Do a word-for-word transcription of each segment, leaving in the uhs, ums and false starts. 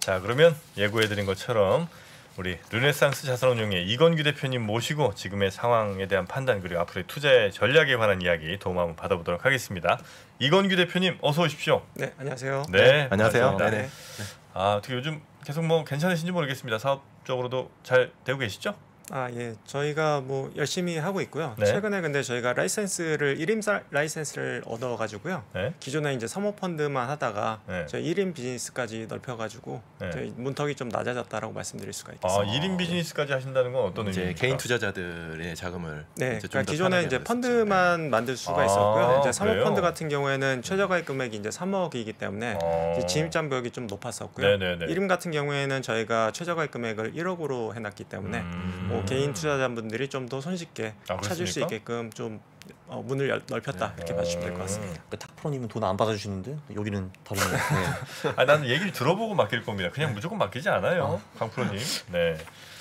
자, 그러면 예고해드린 것처럼 우리 르네상스 자산운용의 이건규 대표님 모시고 지금의 상황에 대한 판단 그리고 앞으로의 투자의 전략에 관한 이야기 도움 한번 받아보도록 하겠습니다. 이건규 대표님 어서 오십시오. 네, 안녕하세요. 네, 네 안녕하세요. 네. 네. 아, 어떻게 요즘 계속 뭐 괜찮으신지 모르겠습니다. 사업적으로도 잘 되고 계시죠? 아, 예. 저희가 뭐 열심히 하고 있고요. 네. 최근에 근데 저희가 라이센스를 일 인 라이센스를 얻어 가지고요. 네. 기존에 이제 사모펀드만 하다가 네. 저희 일 인 비즈니스까지 넓혀 가지고 네. 저희 문턱이 좀 낮아졌다라고 말씀드릴 수가 아, 있겠습니다. 일 인 비즈니스까지 하신다는 건 어떤 이제 의미입니까? 개인 투자자들의 자금을 네, 이제 그러니까 좀더 기존에 편하게 이제 하고 펀드만 만들 수가 아, 있었고요. 이제 사모펀드 그래요? 같은 경우에는 최저가액 금액이 이제 삼억이기 때문에 어. 이제 진입 장벽이 좀 높았었고요. 네네네. 일 인 같은 경우에는 저희가 최저가액 금액을 일억으로 해놨기 때문에 음. 뭐 개인 투자자분들이 좀 더 손쉽게 아, 찾을 수 그렇습니까? 있게끔 좀 어, 문을 열, 넓혔다 이렇게 봐주시면 될 것 같습니다. 그 탁프로님은 돈 안 받아주시는데 여기는 다르네요. 네. 아, 나는 얘기를 들어보고 맡길 겁니다. 그냥 무조건 맡기지 않아요, 강프로님. 네.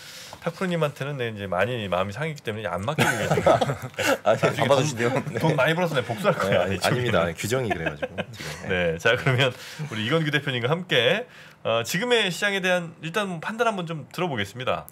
탁프로님한테는 네, 이제 많이 마음이 상했기 때문에 안 맡기고 계세요. 아니, 나중에 안 받아주시네요. 돈, 네. 돈 많이 벌어서 내가 복수할 거야. 아니, 아닙니다. 규정이 그래가지고. 지금. 네, 자 그러면 우리 이건규 대표님과 함께 어, 지금의 시장에 대한 일단 판단 한번 좀 들어보겠습니다.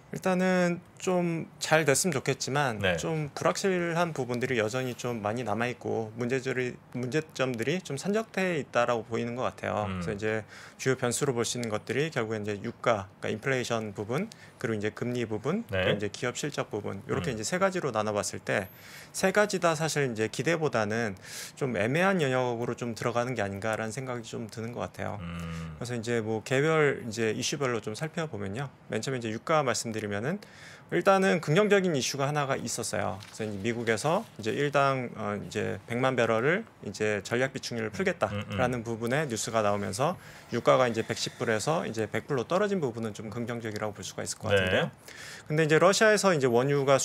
일단은 좀 잘 됐으면 좋겠지만 네. 좀 불확실한 부분들이 여전히 좀 많이 남아 있고 문제들이 문제점들이 좀 산적돼 있다라고 보이는 것 같아요. 음. 그래서 이제 주요 변수로 볼 수 있는 것들이 결국엔 이제 유가, 그러니까 인플레이션 부분, 그리고 이제 금리 부분, 네. 그리고 이제 기업 실적 부분 이렇게 음. 이제 세 가지로 나눠봤을 때 세 가지 다 사실 이제 기대보다는 좀 애매한 영역으로 좀 들어가는 게 아닌가라는 생각이 좀 드는 것 같아요. 음. 그래서 이제 뭐 개별 이제 이슈별로 좀 살펴보면요. 맨 처음에 이제 유가 말씀드리면은 일단은 긍정적인 이슈가 하나가 있었어요. 그래서 이제 미국에서 이제 일당 어 이제 백만 배럴을 이제 전략 비축률을 풀겠다라는 음, 음. 부분에 뉴스가 나오면서 유가가 이제 백십 불에서 이제 백 불로 떨어진 부분은 좀 긍정적이라고 볼 수가 있을 것 네. 같은데요. 근데 이제 러시아에서 이제 원유가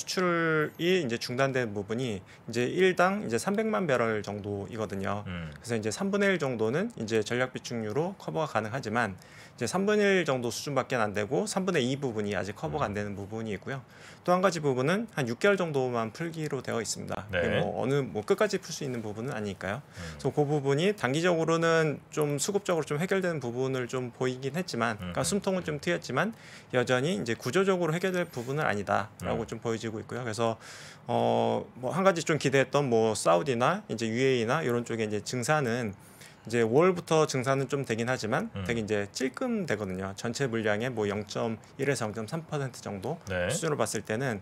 수출이 이제 중단된 부분이 이제 일당 이제 삼백만 배럴 정도이거든요. 음. 그래서 이제 삼분의 일 정도는 이제 전략 비축률로 커버가 가능하지만 이제 삼분의 일 정도 수준밖에 안 되고 삼분의 이 부분이 아직 커버가 안 되는 부분이 있고요. 또 한 가지 부분은 한 육 개월 정도만 풀기로 되어 있습니다. 네. 이게 뭐 어느 뭐 끝까지 풀 수 있는 부분은 아니니까요. 음. 그래서 그 부분이 단기적으로는 좀 수급적으로 좀 해결되는 부분을 좀 보이긴 했지만, 그러니까 음. 숨통은 좀 트였지만 여전히 이제 구조적으로 해결될 부분은 아니다라고 음. 좀 보여지고 있고요. 그래서 어 뭐 한 가지 좀 기대했던 뭐 사우디나 이제 유에이나 이런 쪽에 이제 증산은 이제 오월부터 증산은 좀 되긴 하지만 음. 되게 이제 찔끔 되거든요. 전체 물량의 뭐 영 점 일에서 영 점 삼 퍼센트 정도 네. 수준으로 봤을 때는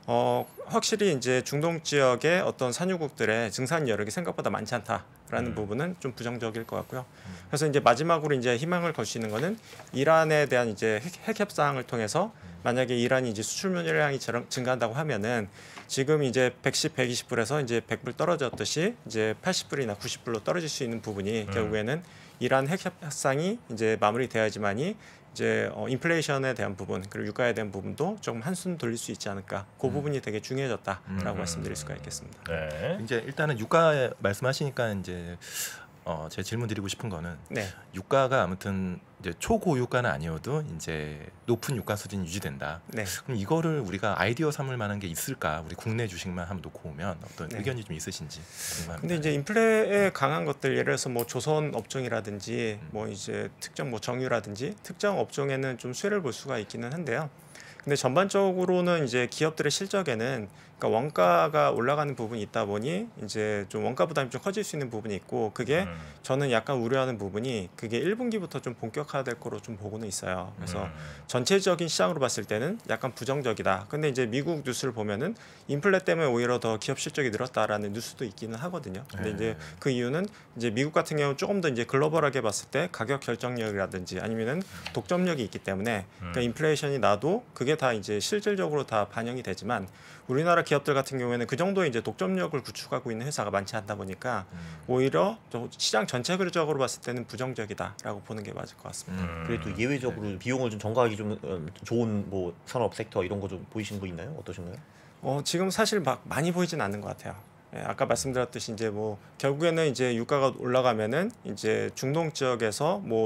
어 확실히 이제 중동 지역의 어떤 산유국들의 증산 여력이 생각보다 많지 않다라는 음. 부분은 좀 부정적일 것 같고요. 그래서 이제 마지막으로 이제 희망을 걸 수 있는 거는 이란에 대한 이제 핵, 핵 협상을 통해서 만약에 이란이 이제 수출 물량이 증가한다고 하면은 지금 이제 백십, 백이십 불에서 이제 백 불 떨어졌듯이 이제 팔십 불이나 구십 불로 떨어질 수 있는 부분이 음. 결국에는 이란 핵 협상이 이제 마무리돼야지만이 이제 어, 인플레이션에 대한 부분 그리고 유가에 대한 부분도 조금 한숨 돌릴 수 있지 않을까. 그 음. 부분이 되게 중요해졌다라고 음. 말씀드릴 수가 있겠습니다. 네. 이제 일단은 유가 말씀하시니까 이제 어, 제 질문 드리고 싶은 거는 네. 유가가 아무튼 이제 초고유가는 아니어도 이제 높은 유가 수준이 유지된다. 네. 그럼 이거를 우리가 아이디어 삼을 만한 게 있을까? 우리 국내 주식만 한번 놓고 오면 어떤 네. 의견이 좀 있으신지 궁금합니다. 근데 이제 인플레에 강한 것들 예를 들어서 뭐 조선 업종이라든지 뭐 이제 특정 뭐 정유라든지 특정 업종에는 좀 수혜를 볼 수가 있기는 한데요. 근데 전반적으로는 이제 기업들의 실적에는 그러니까 원가가 올라가는 부분이 있다 보니 이제 좀 원가 부담이 좀 커질 수 있는 부분이 있고 그게 음. 저는 약간 우려하는 부분이 그게 일 분기부터 좀 본격화될 거로 좀 보고는 있어요. 그래서 음. 전체적인 시장으로 봤을 때는 약간 부정적이다. 근데 이제 미국 뉴스를 보면은 인플레 때문에 오히려 더 기업 실적이 늘었다라는 뉴스도 있기는 하거든요. 근데 네. 이제 그 이유는 이제 미국 같은 경우 조금 더 이제 글로벌하게 봤을 때 가격 결정력이라든지 아니면은 독점력이 있기 때문에 그러니까 음. 인플레이션이 나도 그게 다 이제 실질적으로 다 반영이 되지만 우리나라 기업들 같은 경우에는 그 정도의 이제 독점력을 구축하고 있는 회사가 많지 않다 보니까 음. 오히려 시장 전체적으로 봤을 때는 부정적이다라고 보는 게 맞을 것 같습니다. 음. 그래도 예외적으로 비용을 좀 전가하기 좀 어, 좋은 뭐 산업 섹터 이런 거 좀 보이시는 거 있나요? 어떠신가요? 어, 지금 사실 막 많이 보이진 않는 것 같아요. 예, 아까 말씀드렸듯이 이제 뭐 결국에는 이제 유가가 올라가면은 이제 중동 지역에서 뭐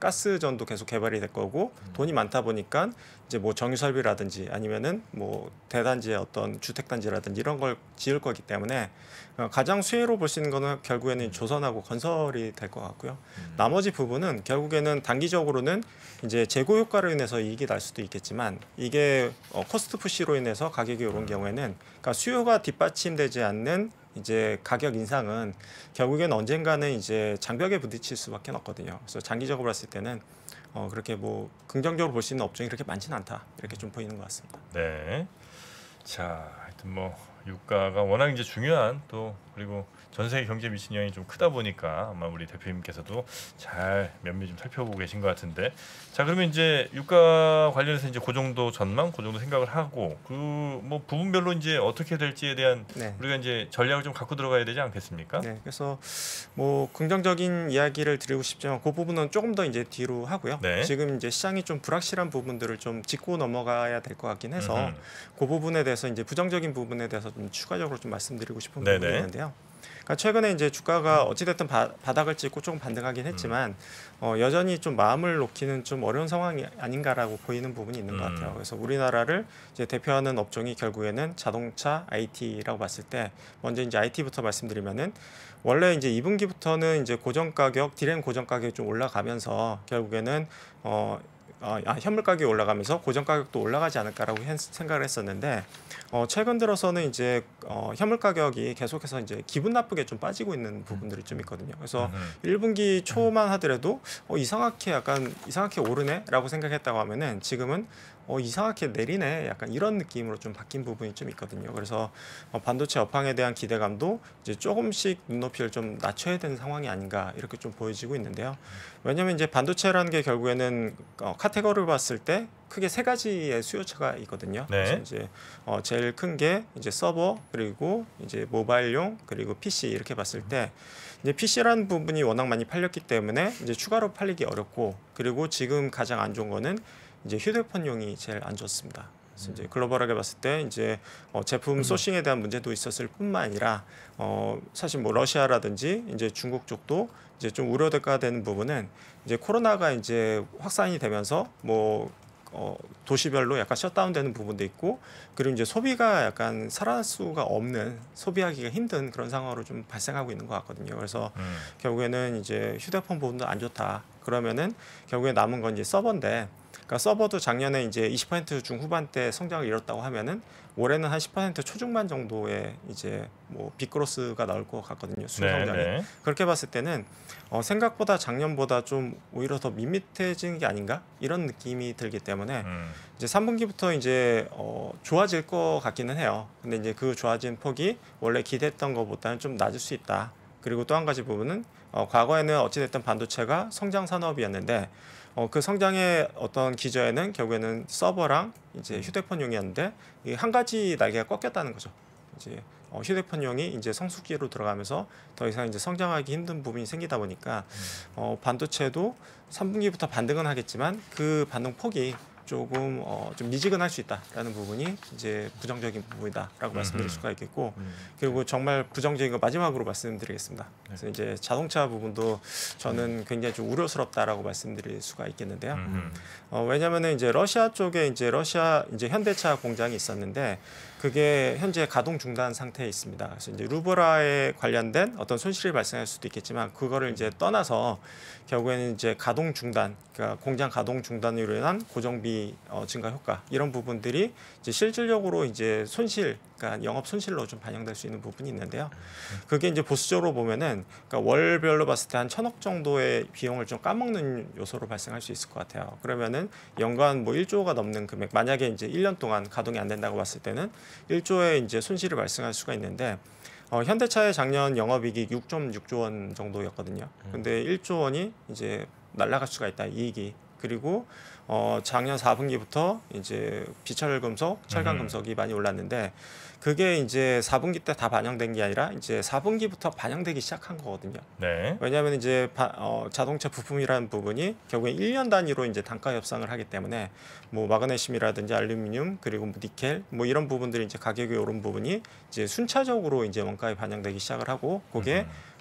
가스전도 계속 개발이 될 거고 돈이 많다 보니까 이제 뭐 정유 설비라든지 아니면은 뭐 대단지의 어떤 주택 단지라든지 이런 걸 지을 거기 때문에 어, 가장 수혜로 볼 수 있는 거는 결국에는 조선하고 건설이 될 것 같고요. 음. 나머지 부분은 결국에는 단기적으로는 이제 재고 효과로 인해서 이익이 날 수도 있겠지만 이게 어, 코스트 푸시로 인해서 가격이 오른 경우에는 그러니까 수요가 뒷받침되지 않는 이제 가격 인상은 결국엔 언젠가는 이제 장벽에 부딪힐 수밖에 없거든요. 그래서 장기적으로 봤을 때는 어, 그렇게 뭐 긍정적으로 볼 수 있는 업종이 그렇게 많지는 않다 이렇게 좀 보이는 것 같습니다. 네. 자, 하여튼 뭐 유가가 워낙 이제 중요한 또 그리고 전 세계 경제에 미치는 영향이 좀 크다 보니까 아마 우리 대표님께서도 잘 면밀히 좀 살펴보고 계신 것 같은데, 자 그러면 이제 유가 관련해서 이제 그 정도 전망, 그 정도 생각을 하고 그 뭐 부분별로 이제 어떻게 될지에 대한 네. 우리가 이제 전략을 좀 갖고 들어가야 되지 않겠습니까? 네, 그래서 뭐 긍정적인 이야기를 드리고 싶지만 그 부분은 조금 더 이제 뒤로 하고요. 네. 지금 이제 시장이 좀 불확실한 부분들을 좀 짚고 넘어가야 될 것 같긴 해서 음흠. 그 부분에 대해서 이제 부정적인 부분에 대해서 좀 추가적으로 좀 말씀드리고 싶은 네네. 부분이 있는데요. 그러니까 최근에 이제 주가가 어찌됐든 바, 바닥을 찍고 조금 반등하긴 했지만 음. 어, 여전히 좀 마음을 놓기는 좀 어려운 상황이 아닌가라고 보이는 부분이 있는 것 음. 같아요. 그래서 우리나라를 이제 대표하는 업종이 결국에는 자동차, 아이티라고 봤을 때 먼저 이제 아이티부터 말씀드리면은 원래 이제 이 분기부터는 이제 고정 가격, 디램 고정 가격이 좀 올라가면서 결국에는 어 아, 현물 가격이 올라가면서 고정 가격도 올라가지 않을까라고 했, 생각을 했었는데 어, 최근 들어서는 이제 어, 현물 가격이 계속해서 이제 기분 나쁘게 좀 빠지고 있는 부분들이 좀 있거든요. 그래서 음흠. 일 분기 초만 하더라도 어, 이상하게 약간 이상하게 오르네라고 생각했다고 하면은 지금은 어, 이상하게 내리네 약간 이런 느낌으로 좀 바뀐 부분이 좀 있거든요. 그래서 어, 반도체 업황에 대한 기대감도 이제 조금씩 눈높이를 좀 낮춰야 되는 상황이 아닌가 이렇게 좀 보여지고 있는데요. 왜냐하면 이제 반도체라는 게 결국에는 어, 카테고리를 봤을 때 크게 세 가지의 수요처가 있거든요. 네. 그래서 이제 어, 제일 큰 게 이제 서버 그리고 이제 모바일용 그리고 피씨 이렇게 봤을 때 이제 피씨라는 부분이 워낙 많이 팔렸기 때문에 이제 추가로 팔리기 어렵고 그리고 지금 가장 안 좋은 거는 이제 휴대폰용이 제일 안 좋습니다. 그래서 이제 글로벌하게 봤을 때 이제 어 제품 소싱에 대한 문제도 있었을 뿐만 아니라 어 사실 뭐 러시아라든지 이제 중국 쪽도 이제 좀 우려될까 되는 부분은 이제 코로나가 이제 확산이 되면서 뭐 어 도시별로 약간 셧다운되는 부분도 있고 그리고 이제 소비가 약간 살아날 수가 없는 소비하기가 힘든 그런 상황으로 좀 발생하고 있는 것 같거든요. 그래서 음. 결국에는 이제 휴대폰 부분도 안 좋다. 그러면은 결국에 남은 건 이제 서버인데, 그러니까 서버도 작년에 이제 이십 퍼센트 중후반대 성장을 이뤘다고 하면은 올해는 한 십 퍼센트 초중반 정도의 이제 뭐 빅그로스가 나올 것 같거든요. 수요 네, 성장이. 네. 그렇게 봤을 때는 어, 생각보다 작년보다 좀 오히려 더 밋밋해지는 게 아닌가 이런 느낌이 들기 때문에 음. 이제 삼 분기부터 이제 어, 좋아질 것 같기는 해요. 근데 이제 그 좋아진 폭이 원래 기대했던 것보다는 좀 낮을 수 있다. 그리고 또 한 가지 부분은 어, 과거에는 어찌됐든 반도체가 성장 산업이었는데 어, 그 성장의 어떤 기저에는 결국에는 서버랑 이제 휴대폰용이었는데 이게 한 가지 날개가 꺾였다는 거죠. 이제 어, 휴대폰용이 이제 성숙기로 들어가면서 더 이상 이제 성장하기 힘든 부분이 생기다 보니까 어, 반도체도 삼 분기부터 반등은 하겠지만 그 반등 폭이 조금 어, 좀 미지근할 수 있다라는 부분이 이제 부정적인 부분이다라고 말씀드릴 수가 있겠고 음. 그리고 정말 부정적인 거 마지막으로 말씀드리겠습니다. 그래서 이제 자동차 부분도 저는 굉장히 좀 우려스럽다라고 말씀드릴 수가 있겠는데요. 음. 어, 왜냐하면은 이제 러시아 쪽에 이제 러시아 이제 현대차 공장이 있었는데 그게 현재 가동 중단 상태에 있습니다. 그래서 이제 루브라에 관련된 어떤 손실이 발생할 수도 있겠지만 그거를 이제 떠나서 결국에는 이제 가동 중단, 그러니까 공장 가동 중단으로 인한 고정비 어, 증가 효과 이런 부분들이 이제 실질적으로 이제 손실, 그러니까 영업 손실로 좀 반영될 수 있는 부분이 있는데요. 그게 이제 보수적으로 보면은 그러니까 월별로 봤을 때 한 천억 정도의 비용을 좀 까먹는 요소로 발생할 수 있을 것 같아요. 그러면은 연간 뭐 일조가 넘는 금액, 만약에 이제 일 년 동안 가동이 안 된다고 봤을 때는 일조의 이제 손실이 발생할 수가 있는데 어, 현대차의 작년 영업이익이 육 점 육조 원 정도였거든요. 근데 일조 원이 이제 날아갈 수가 있다, 이익이. 그리고 어, 작년 사 분기부터 이제 비철 금속, 철강 금속이 많이 올랐는데 그게 이제 사 분기 때 다 반영된 게 아니라 이제 사 분기부터 반영되기 시작한 거거든요. 네. 왜냐하면 이제 바, 어, 자동차 부품이라는 부분이 결국에 일 년 단위로 이제 단가 협상을 하기 때문에 뭐 마그네슘이라든지 알루미늄 그리고 뭐 니켈 뭐 이런 부분들이 이제 가격이 오른 부분이 이제 순차적으로 이제 원가에 반영되기 시작을 하고 그게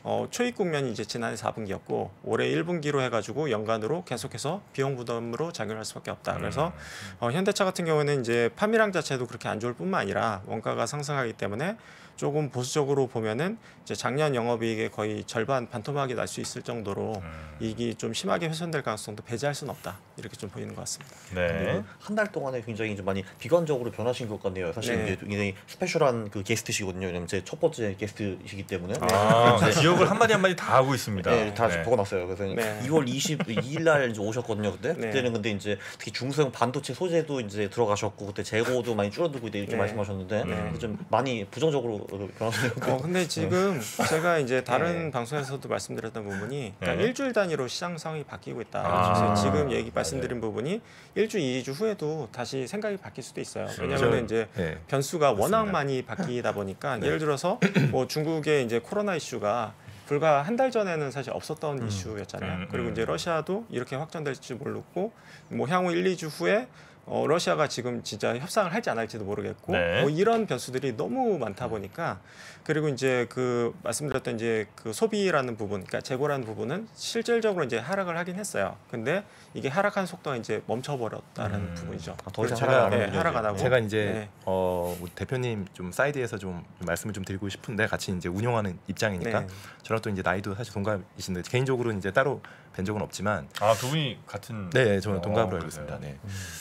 어, 초입 국면이 이제 지난해 사 분기였고 올해 일 분기로 해가지고 연간으로 계속해서 비용 부담으로 작용할 수밖에 없다. 그래서 어, 현대차 같은 경우는 이제 판매량 자체도 그렇게 안 좋을 뿐만 아니라 원가가 상승하기 때문에 조금 보수적으로 보면은 이제 작년 영업이익의 거의 절반 반토막이 날 수 있을 정도로 음. 이익이 좀 심하게 훼손될 가능성도 배제할 수는 없다. 이렇게 좀 보이는 것 같습니다. 네. 한 달 동안에 굉장히 좀 많이 비관적으로 변하신 것 같네요. 사실 네. 이제 굉장히 스페셜한 그 게스트시거든요. 왜냐면 제 첫 번째 게스트시기 때문에. 아, 기억을 한마디 한마디 다 하고 있습니다. 네, 다 네. 적어놨어요. 그래서 네. 이월 이십이일 날 이제 오셨거든요. 그때 네. 그때는 근데 이제 특히 중소형 반도체 소재도 이제 들어가셨고 그때 재고도 많이 줄어들고 있다 이렇게 네. 말씀하셨는데 네. 좀 많이 부정적으로 변하셨네요. 어, 근데 지금 제가 이제 다른 네. 방송에서도 말씀드렸던 부분이 그러니까 네. 일주일 단위로 시장 상황이 바뀌고 있다. 아. 그래서 지금 얘기 말씀드린 부분이 일주, 이주 후에도 다시 생각이 바뀔 수도 있어요. 왜냐하면 이제 네. 변수가 워낙 맞습니다. 많이 바뀌다 보니까 예를 들어서 뭐 중국의 이제 코로나 이슈가 불과 한 달 전에는 사실 없었던 음. 이슈였잖아요. 음, 그리고 음. 이제 러시아도 이렇게 확전될지 모르고 뭐 향후 일, 이주 후에 어, 러시아가 지금 진짜 협상을 할지 안 할지도 모르겠고 네. 뭐 이런 변수들이 너무 많다 보니까 그리고 이제 그 말씀드렸던 이제 그 소비라는 부분, 그러니까 재고라는 부분은 실질적으로 이제 하락을 하긴 했어요. 근데 이게 하락한 속도가 이제 멈춰버렸다는 음. 부분이죠. 아, 더 이상 제가- 하락 안 네, 하는군요, 하락 이제. 안 하고. 제가 이제 네. 어, 우리 대표님 좀 사이드에서 좀 말씀을 좀 드리고 싶은데 같이 이제 운영하는 입장이니까 네. 저랑 또 이제 나이도 사실 동갑이신데 개인적으로 이제 따로 뵌 적은 없지만 아, 두 분이 같은. 네, 저는 어, 동갑으로 그래요? 알고 있습니다. 네.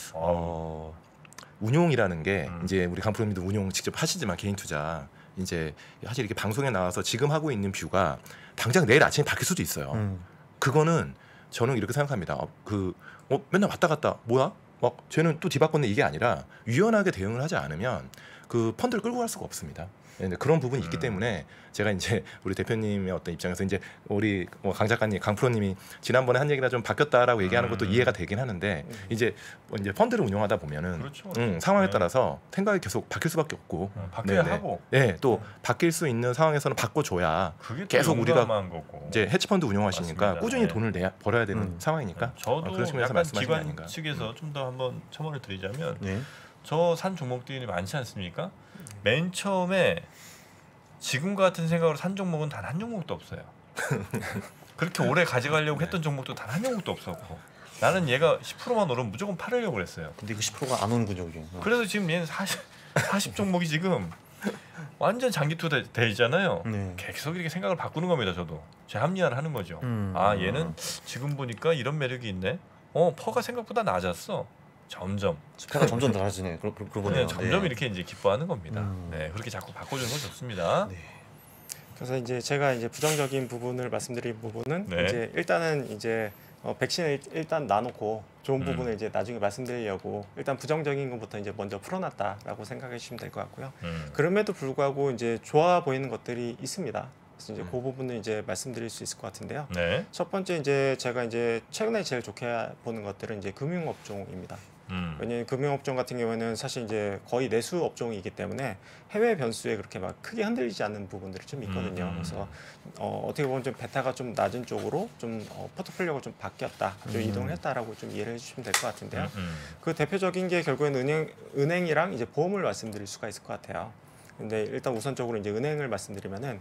어. 어, 운용이라는 게 음. 이제 우리 강프로님도 운용 직접 하시지만 개인 투자 이제 사실 이렇게 방송에 나와서 지금 하고 있는 뷰가 당장 내일 아침에 바뀔 수도 있어요. 음. 그거는 저는 이렇게 생각합니다. 어, 그 어, 맨날 왔다 갔다 뭐야? 막 쟤는 또 뒤바꿨네 이게 아니라 유연하게 대응을 하지 않으면 그 펀드를 끌고 갈 수가 없습니다. 네, 그런 부분이 있기 음. 때문에 제가 이제 우리 대표님의 어떤 입장에서 이제 우리 뭐 강 작가님, 강 프로님이 지난번에 한 얘기가 좀 바뀌었다라고 얘기하는 것도 음. 이해가 되긴 하는데 음. 이제 뭐 이제 펀드를 운영하다 보면은 그렇죠. 음, 상황에 네. 따라서 생각이 계속 바뀔 수밖에 없고 어, 바뀌어야 네네. 하고. 예, 또 바뀔 수 있는 상황에서는 바꿔줘야 그게 또 계속 우리가 용감한 거고. 이제 헤지펀드 운영하시니까 맞습니다. 꾸준히 네. 돈을 내야 벌어야 되는 음. 상황이니까 저도 어, 그런 측면에서 약간 말씀하신 게 기관 아닌가. 측에서 좀 더 한번 첨언을 드리자면 네. 저 산 종목들이 많지 않습니까? 맨 처음에 지금과 같은 생각으로 산 종목은 단 한 종목도 없어요. 그렇게 오래 가져가려고 했던 종목도 단 한 종목도 없었고 나는 얘가 십 퍼센트만 오르면 무조건 팔으려고 그랬어요. 근데 그 십 퍼센트가 안 오는군요, 이게. 그래서 지금 얘는 사십, 사십 종목이 지금 완전 장기 투자 돼 있잖아요. 네. 계속 이렇게 생각을 바꾸는 겁니다. 저도 제 합리화를 하는 거죠. 음. 아 얘는 지금 보니까 이런 매력이 있네. 어 퍼가 생각보다 낮았어. 점점 스페가 점점 낮아지네. 그러, 그러, 그러네요. 그냥 점점 네. 이렇게 이제 기뻐하는 겁니다. 음. 네 그렇게 자꾸 바꿔주는 건 좋습니다. 네. 그래서 이제 제가 이제 부정적인 부분을 말씀드린 부분은 네. 이제 일단은 이제 어, 백신을 일단 나놓고 좋은 음. 부분을 이제 나중에 말씀드리려고 일단 부정적인 것부터 이제 먼저 풀어놨다라고 생각해 주시면 될 것 같고요. 음. 그럼에도 불구하고 이제 좋아 보이는 것들이 있습니다. 그래서 이제 음. 그 부분을 이제 말씀드릴 수 있을 것 같은데요. 네. 첫 번째 이제 제가 이제 최근에 제일 좋게 보는 것들은 이제 금융업종입니다. 음. 왜냐하면 금융업종 같은 경우에는 사실 이제 거의 내수 업종이기 때문에 해외 변수에 그렇게 막 크게 흔들리지 않는 부분들이 좀 있거든요. 음. 그래서 어, 어떻게 보면 좀 베타가 좀 낮은 쪽으로 좀 어, 포트폴리오가 좀 바뀌었다, 좀 음. 이동을 했다라고 좀 이해를 해주시면 될 것 같은데요. 음. 그 대표적인 게 결국에는 은행 은행이랑 이제 보험을 말씀드릴 수가 있을 것 같아요. 근데 일단 우선적으로 이제 은행을 말씀드리면은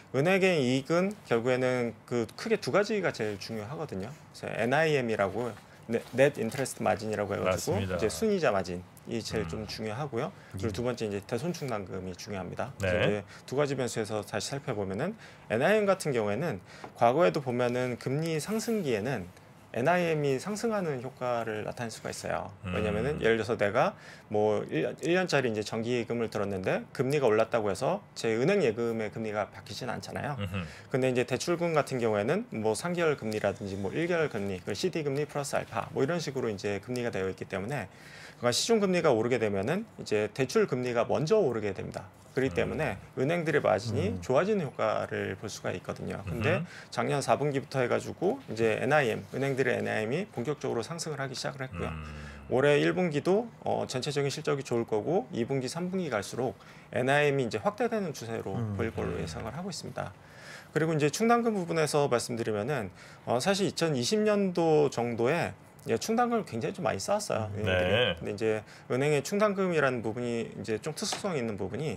은행의 이익은 결국에는 그 크게 두 가지가 제일 중요하거든요. 그래서 엔아이엠이라고 넷 인터레스트 마진이라고 해가지고 맞습니다. 이제 순이자 마진이 제일 음. 좀 중요하고요. 그리고 두 번째 이제 대손충당금이 중요합니다. 네. 그래서 이제 두 가지 변수에서 다시 살펴보면은 엔아이엠 같은 경우에는 과거에도 보면은 금리 상승기에는 엔아이엠이 상승하는 효과를 나타낼 수가 있어요. 음. 왜냐면은 예를 들어서 내가 뭐 일 년짜리 이제 정기 예금을 들었는데 금리가 올랐다고 해서 제 은행 예금의 금리가 바뀌진 않잖아요. 음흠. 근데 이제 대출금 같은 경우에는 뭐 삼 개월 금리라든지 뭐 일 개월 금리, 그 씨디 금리 플러스 알파 뭐 이런 식으로 이제 금리가 되어 있기 때문에 그러니까 시중 금리가 오르게 되면은 이제 대출 금리가 먼저 오르게 됩니다. 그렇기 음. 때문에 은행들의 마진이 음. 좋아지는 효과를 볼 수가 있거든요. 근데 음흠. 작년 사 분기부터 해가지고 이제 엔아이엠 은행들의 엔아이엠이 본격적으로 상승을 하기 시작을 했고요. 음. 올해 일 분기도 어, 전체적인 실적이 좋을 거고 이 분기, 삼 분기 갈수록 엔아이엠이 이제 확대되는 추세로 음. 보일 걸로 예상을 하고 있습니다. 그리고 이제 충당금 부분에서 말씀드리면은 어, 사실 이천이십 년도 정도에 예, 충당금을 굉장히 좀 많이 쌓았어요. 은행들이. 네. 근데 이제 은행의 충당금이라는 부분이 이제 좀 특수성이 있는 부분이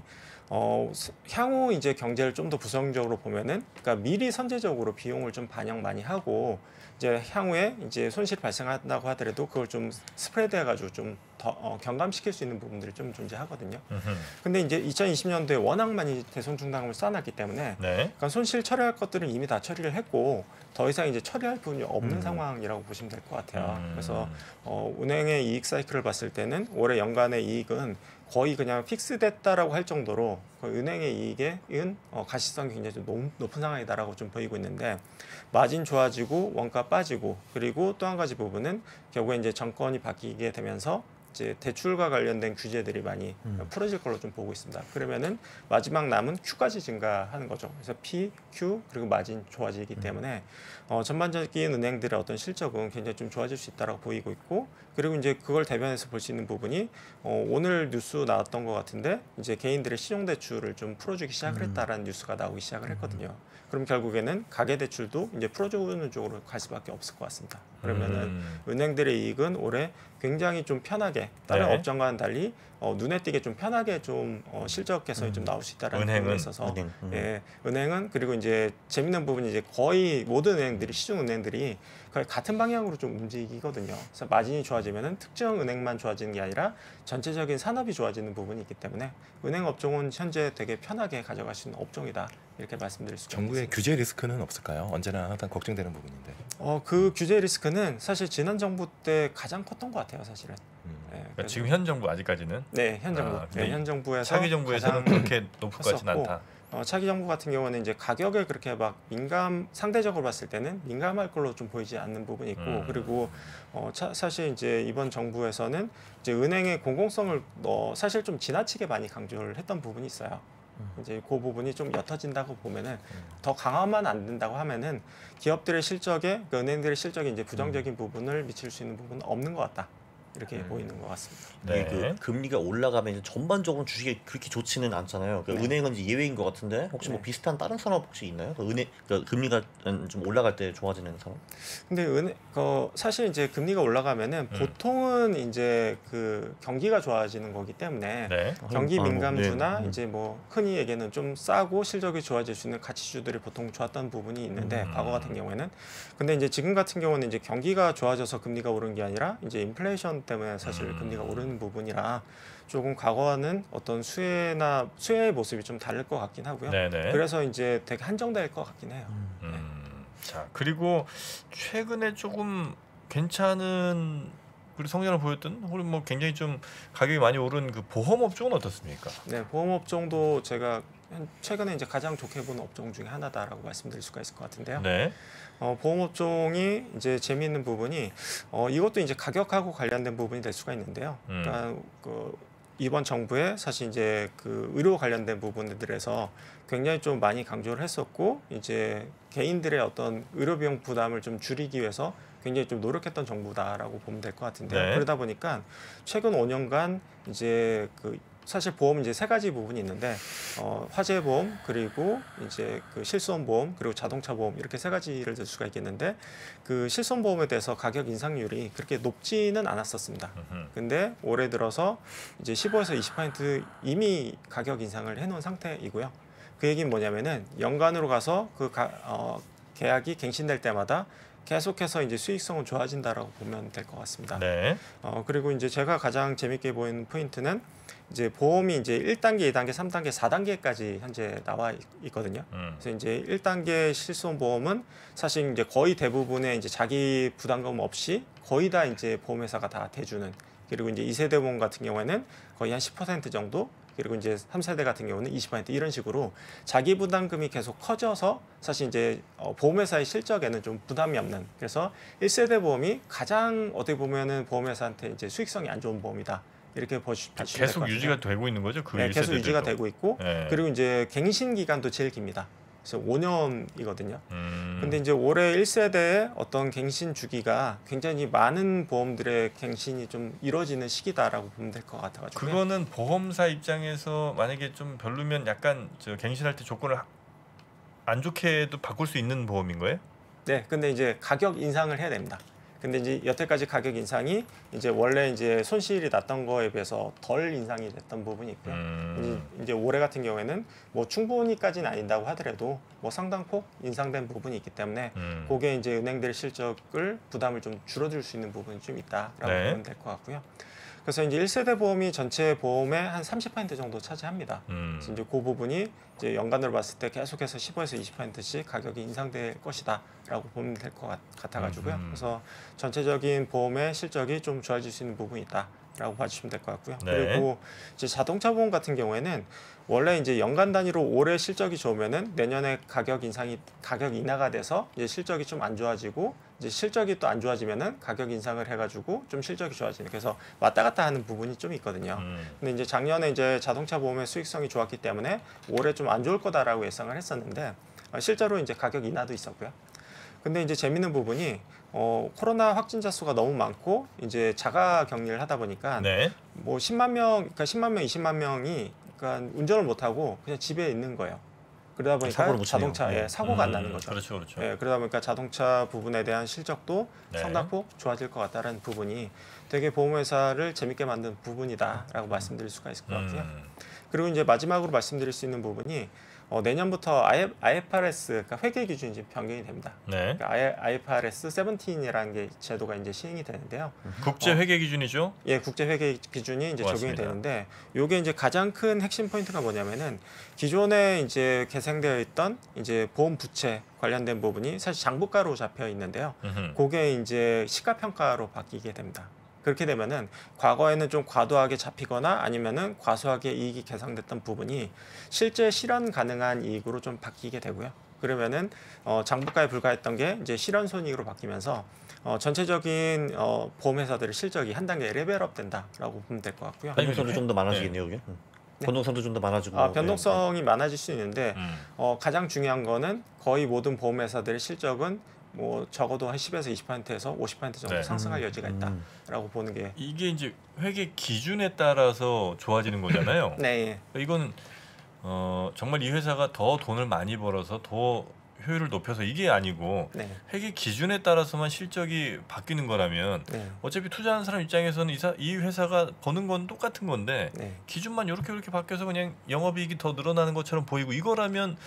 어, 스- 향후 이제 경제를 좀 더 부정적으로 보면은, 그러니까 미리 선제적으로 비용을 좀 반영 많이 하고 이제 향후에 이제 손실 발생한다고 하더라도 그걸 좀 스프레드 해가지고 좀 더 어, 경감시킬 수 있는 부분들이 좀 존재하거든요. 음흠. 근데 이제 이천이십 년도에 워낙 많이 대손충당금을 쌓아놨기 때문에 네. 그러니까 손실 처리할 것들은 이미 다 처리를 했고 더 이상 이제 처리할 부분이 없는 음. 상황이라고 보시면 될 것 같아요. 음. 그래서 어, 은행의 이익 사이클을 봤을 때는 올해 연간의 이익은 거의 그냥 픽스됐다라고 할 정도로 그 은행의 이익은 어, 가시성이 굉장히 좀 높, 높은 상황이다라고 좀 보이고 있는데 마진 좋아지고 원가 빠지고 그리고 또 한 가지 부분은 결국에 이제 정권이 바뀌게 되면서 이제 대출과 관련된 규제들이 많이 음. 풀어질 걸로 좀 보고 있습니다. 그러면은 마지막 남은 Q까지 증가하는 거죠. 그래서 P, Q 그리고 마진 좋아지기 때문에 어, 전반적인 은행들의 어떤 실적은 굉장히 좀 좋아질 수 있다라고 보이고 있고 그리고 이제 그걸 대변해서 볼 수 있는 부분이 어, 오늘 뉴스 나왔던 것 같은데 이제 개인들의 신용대출을 좀 풀어주기 시작을 했다라는 뉴스가 나오기 시작을 했거든요. 그럼 결국에는 가계대출도 이제 풀어주는 쪽으로 갈 수밖에 없을 것 같습니다. 그러면은 음. 은행들의 이익은 올해 굉장히 좀 편하게 다른 네. 업종과는 달리 어, 눈에 띄게 좀 편하게 좀 어, 실적 개선이 음. 좀 나올 수 있다라는 은행은? 부분에 있어서 은행, 음. 예, 은행은 그리고 이제 재밌는 부분이 이제 거의 모든 은행들이 시중 은행들이 거의 같은 방향으로 좀 움직이거든요. 그래서 마진이 좋아지면은 특정 은행만 좋아지는 게 아니라 전체적인 산업이 좋아지는 부분이 있기 때문에 은행 업종은 현재 되게 편하게 가져갈 수 있는 업종이다 이렇게 말씀드릴 수가 정부의 있습니다. 규제 리스크는 없을까요? 언제나 항상 걱정되는 부분인데. 어, 그 규제 리스크는 사실 지난 정부 때 가장 컸던 것 같아요, 사실은. 음. 예, 그러니까 그래서- 지금 현 정부 아직까지는 네, 현 정부. 아, 네, 근데 현 정부에서 차기 정부에서는 가장 그렇게 높을 것 같지는 컸었고, 않다. 어, 차기 정부 같은 경우는 이제 가격에 그렇게 막 민감 상대적으로 봤을 때는 민감할 걸로 좀 보이지 않는 부분이 있고 음. 그리고 어, 차, 사실 이제 이번 정부에서는 이제 은행의 공공성을 어, 사실 좀 지나치게 많이 강조를 했던 부분이 있어요. 이제 그 부분이 좀 옅어진다고 보면은 더 강화만 안 된다고 하면은 기업들의 실적에 그 은행들의 실적에 이제 부정적인 부분을 미칠 수 있는 부분은 없는 것 같다. 이렇게 음. 보이는 것 같습니다. 네. 이게 그 금리가 올라가면 이제 전반적으로 주식이 그렇게 좋지는 않잖아요. 그러니까 네. 은행은 이제 예외인 것 같은데 혹시 뭐 네. 비슷한 다른 산업 혹시 있나요? 그 은행 그러니까 금리가 좀 올라갈 때 좋아지는 산업? 근데 은, 그 사실 이제 금리가 올라가면은 음. 보통은 이제 그 경기가 좋아지는 거기 때문에 네. 경기 아, 뭐, 민감주나 네. 이제 뭐 흔히 얘기는 좀 싸고 실적이 좋아질 수 있는 가치주들이 보통 좋았던 부분이 있는데 음. 과거 같은 경우에는 근데 이제 지금 같은 경우는 이제 경기가 좋아져서 금리가 오른 게 아니라 이제 인플레이션 때문에 사실 음. 금리가 오르는 부분이라 조금 과거와는 어떤 수혜나 수혜의 모습이 좀 다를 것 같긴 하고요. 네네. 그래서 이제 되게 한정될 것 같긴 해요. 음, 자 그리고 최근에 조금 괜찮은 우리 성장을 보였던 혹은 뭐 굉장히 좀 가격이 많이 오른 그 보험 업종은 어떻습니까? 네, 보험 업종도 제가 현- 최근에 이제 가장 좋게 보는 업종 중에 하나다라고 말씀드릴 수가 있을 것 같은데요. 네. 어, 보험 업종이 이제 재미있는 부분이 어, 이것도 이제 가격하고 관련된 부분이 될 수가 있는데요. 음. 그러니까 그 이번 정부에 사실 이제 그 의료 관련된 부분들에서 굉장히 좀 많이 강조를 했었고 이제 개인들의 어떤 의료 비용 부담을 좀 줄이기 위해서 굉장히 좀 노력했던 정부다라고 보면 될 것 같은데요. 네. 그러다 보니까 최근 오 년간 이제 그 사실 보험 이제 세 가지 부분이 있는데 어, 화재 보험 그리고 이제 그 실손 보험 그리고 자동차 보험 이렇게 세 가지를 들 수가 있겠는데 그 실손 보험에 대해서 가격 인상률이 그렇게 높지는 않았었습니다. 음흠. 근데 올해 들어서 이제 십오에서 이십 퍼센트 이미 가격 인상을 해놓은 상태이고요. 그 얘기는 뭐냐면은 연간으로 가서 그 가, 어, 계약이 갱신될 때마다 계속해서 이제 수익성은 좋아진다라고 보면 될 것 같습니다. 네. 어, 그리고 이제 제가 가장 재밌게 보이는 포인트는 이제 보험이 이제 일 단계, 이 단계, 삼 단계, 사 단계까지 현재 나와 있- 있거든요. 음. 그래서 이제 일 단계 실손 보험은 사실 이제 거의 대부분의 이제 자기 부담금 없이 거의 다 이제 보험회사가 다 대주는 그리고 이제 이 세대 보험 같은 경우에는 거의 한 십 퍼센트 정도 그리고 이제 삼 세대 같은 경우는 이십 퍼센트 이런 식으로 자기 부담금이 계속 커져서 사실 이제 어, 보험회사의 실적에는 좀 부담이 없는 그래서 일 세대 보험이 가장 어떻게 보면은 보험회사한테 이제 수익성이 안 좋은 보험이다 이렇게 보시, 보시면 될 계속 것 유지가 같아요. 되고 있는 거죠? 그 네, 일 계속 유지가 세대들도? 되고 있고 네. 그리고 이제 갱신 기간도 제일 깁니다. 그래서 오 년이거든요. 음. 근데 이제 올해 일 세대의 어떤 갱신 주기가 굉장히 많은 보험들의 갱신이 좀 이루어지는 시기다라고 보면 될 것 같아가지고 그거는 보험사 입장에서 만약에 좀 별로면 약간 저 갱신할 때 조건을 하- 안 좋게도 바꿀 수 있는 보험인 거예요? 네, 근데 이제 가격 인상을 해야 됩니다. 근데 이제 여태까지 가격 인상이 이제 원래 이제 손실이 났던 거에 비해서 덜 인상이 됐던 부분이 있고요. 음. 이제, 이제 올해 같은 경우에는 뭐 충분히까지는 아닌다고 하더라도 뭐 상당폭 인상된 부분이 있기 때문에 음. 그게 이제 은행들 실적을 부담을 좀 줄여줄 수 있는 부분이 좀 있다라고 네. 보면 될 것 같고요. 그래서 이제 일 세대 보험이 전체 보험의 한 삼십 퍼센트 정도 차지합니다. 음. 그래서 이제 그 부분이 이제 연간으로 봤을 때 계속해서 십오에서 이십 퍼센트씩 가격이 인상될 것이다라고 보면 될 것 같아가지고요. 음. 그래서 전체적인 보험의 실적이 좀 좋아질 수 있는 부분이 있다라고 봐주시면 될 것 같고요. 네. 그리고 이제 자동차 보험 같은 경우에는 원래 이제 연간 단위로 올해 실적이 좋으면은 내년에 가격 인상이 가격 인하가 돼서 이제 실적이 좀 안 좋아지고 이제 실적이 또 안 좋아지면은 가격 인상을 해가지고 좀 실적이 좋아지는 그래서 왔다 갔다 하는 부분이 좀 있거든요. 음. 근데 이제 작년에 이제 자동차 보험의 수익성이 좋았기 때문에 올해 좀 안 좋을 거다라고 예상을 했었는데 어, 실제로 이제 가격 인하도 있었고요. 근데 이제 재밌는 부분이 어, 코로나 확진자 수가 너무 많고 이제 자가 격리를 하다 보니까 네. 뭐 십만 명, 그러니까 십만 명, 이십만 명이 그러니까 운전을 못 하고 그냥 집에 있는 거예요. 그러다 보니까 사고를 못 치네요. 자동차에 네. 사고가 안 음, 나는 거죠. 그렇죠, 그렇죠. 예, 그러다 보니까 자동차 부분에 대한 실적도 네. 상당폭 좋아질 것 같다는 부분이 되게 보험회사를 재밌게 만든 부분이다라고 말씀드릴 수가 있을 것 같고요. 음. 그리고 이제 마지막으로 말씀드릴 수 있는 부분이 어, 내년부터 아이에프알에스 그러니까 회계 기준이 이제 변경이 됩니다. 네. 그러니까 아이에프알에스 십칠이라는 게 제도가 이제 시행이 되는데요. 국제 회계 기준이죠? 예, 국제 회계 기준이 이제 적용이 고맙습니다. 되는데 요게 이제 가장 큰 핵심 포인트가 뭐냐면은 기존에 이제 계승되어 있던 이제 보험 부채 관련된 부분이 사실 장부가로 잡혀 있는데요. 음흠. 그게 이제 시가평가로 바뀌게 됩니다. 그렇게 되면은 과거에는 좀 과도하게 잡히거나 아니면은 과소하게 이익이 계상됐던 부분이 실제 실현 가능한 이익으로 좀 바뀌게 되고요. 그러면은 어, 장부가에 불과했던 게 이제 실현 손익으로 바뀌면서 어, 전체적인 어, 보험회사들의 실적이 한 단계 레벨업 된다라고 보면 될 것 같고요. 아니, 변동성도 근데 좀 더 많아지겠네요, 여기. 음. 변동성도 좀 더 많아지고. 아, 변동성이 많아질 수 있는데 음. 어, 가장 중요한 거는 거의 모든 보험회사들의 실적은 뭐 적어도 한 십에서 이십 퍼센트에서 오십 퍼센트 정도 네. 상승할 음, 여지가 음. 있다라고 보는 게 이게 이제 회계 기준에 따라서 좋아지는 거잖아요. 네. 이거는 어, 정말 이 회사가 더 돈을 많이 벌어서 더 효율을 높여서 이게 아니고 네. 회계 기준에 따라서만 실적이 바뀌는 거라면 네. 어차피 투자하는 사람 입장에서는 이, 사, 이 회사가 버는 건 똑같은 건데 네. 기준만 이렇게 이렇게 바뀌어서 그냥 영업이익이 더 늘어나는 것처럼 보이고 이거라면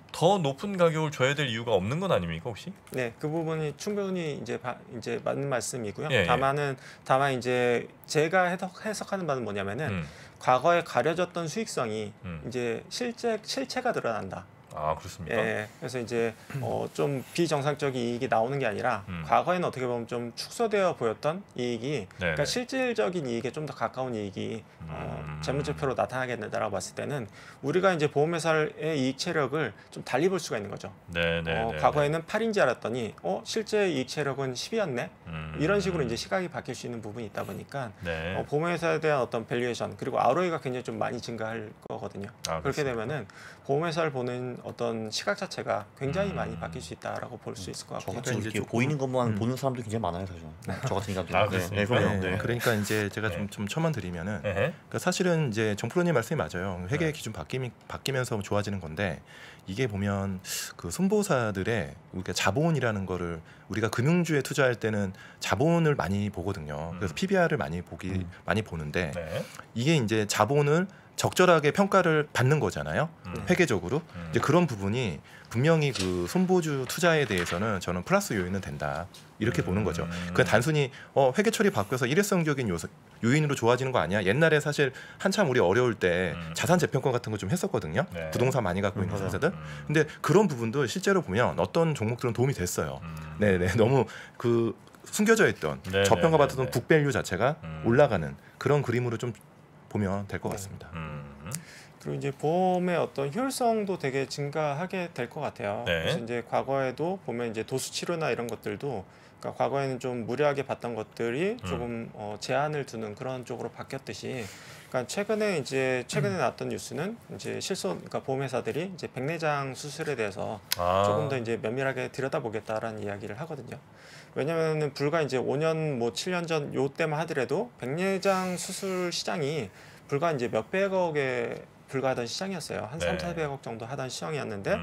더 높은 가격을 줘야 될 이유가 없는 건 아닙니까 혹시? 네, 그 부분이 충분히 이제 바, 이제 맞는 말씀이고요. 예, 예. 다만은 다만 이제 제가 해석, 해석하는 바는 뭐냐면은 음. 과거에 가려졌던 수익성이 음. 이제 실제 실체가 드러난다. 아 그렇습니까? 예, 그래서 이제 어, 좀 비정상적인 이익이 나오는 게 아니라 음. 과거에는 어떻게 보면 좀 축소되어 보였던 이익이 그러니까 네네. 실질적인 이익에 좀 더 가까운 이익이 어, 음. 재무제표로 나타나게 된다라고 봤을 때는 우리가 이제 보험회사의 이익 체력을 좀 달리 볼 수가 있는 거죠. 네네. 어, 과거에는 팔인지 알았더니 어 실제 이익 체력은 십이었네. 음. 이런 식으로 이제 시각이 바뀔 수 있는 부분이 있다 보니까 네. 어, 보험회사에 대한 어떤 밸류에이션 그리고 알오이가 굉장히 좀 많이 증가할 거거든요. 아, 그렇게 그렇습니까? 되면은 보험회사를 보는 어떤 시각 자체가 굉장히 음. 많이 바뀔 수 있다라고 볼 수 있을 것 같고요. 저같이 이제 이렇게 조금- 보이는 것만 음. 보는 사람도 굉장히 많아요, 사실. 저 같은 인간들. 아, 네, 그렇습니까? 네, 그럼요. 네. 네. 그러니까 이제 제가 네. 좀, 좀 첨언 드리면은 에헤. 그러니까 사실은 이제 정프로님 말씀이 맞아요. 회계 네. 기준 바뀌, 바뀌면서 좋아지는 건데 이게 보면 그 손보사들의 우리가 자본이라는 거를 우리가 금융주에 투자할 때는 자본을 많이 보거든요. 그래서 음. 피비알을 많이 보기 음. 많이 보는데 네. 이게 이제 자본을 적절하게 평가를 받는 거잖아요. 음. 회계적으로 음. 이제 그런 부분이 분명히 그 손보주 투자에 대해서는 저는 플러스 요인은 된다 이렇게 음. 보는 거죠. 그 단순히 어, 회계 처리 바뀌어서 일회성적인 요소, 요인으로 좋아지는 거 아니야? 옛날에 사실 한참 우리 어려울 때 음. 자산 재평가 같은 거 좀 했었거든요. 네. 부동산 많이 갖고 있는 음, 회사들. 음. 근데 그런 부분도 실제로 보면 어떤 종목들은 도움이 됐어요. 음. 네네 너무 그 숨겨져 있던 네, 저평가 네, 받았던 네, 네. 북밸류 자체가 음. 올라가는 그런 그림으로 좀 보면 될 것 같습니다. 음. 그리고 이제 보험의 어떤 효율성도 되게 증가하게 될 것 같아요. 네. 그래서 이제 과거에도 보면 이제 도수 치료나 이런 것들도 그러니까 과거에는 좀 무리하게 봤던 것들이 음. 조금 어, 제한을 두는 그런 쪽으로 바뀌었듯이, 그러니까 최근에 이제 최근에 음. 나왔던 뉴스는 이제 실손 그러니까 보험회사들이 이제 백내장 수술에 대해서 아. 조금 더 이제 면밀하게 들여다보겠다라는 이야기를 하거든요. 왜냐면은 불과 이제 오 년 뭐 칠 년 전 요때만 하더라도 백내장 수술 시장이 불과 이제 몇백억에 불과하던 시장이었어요. 한 네. 삼사백억 정도 하던 시장이었는데 음.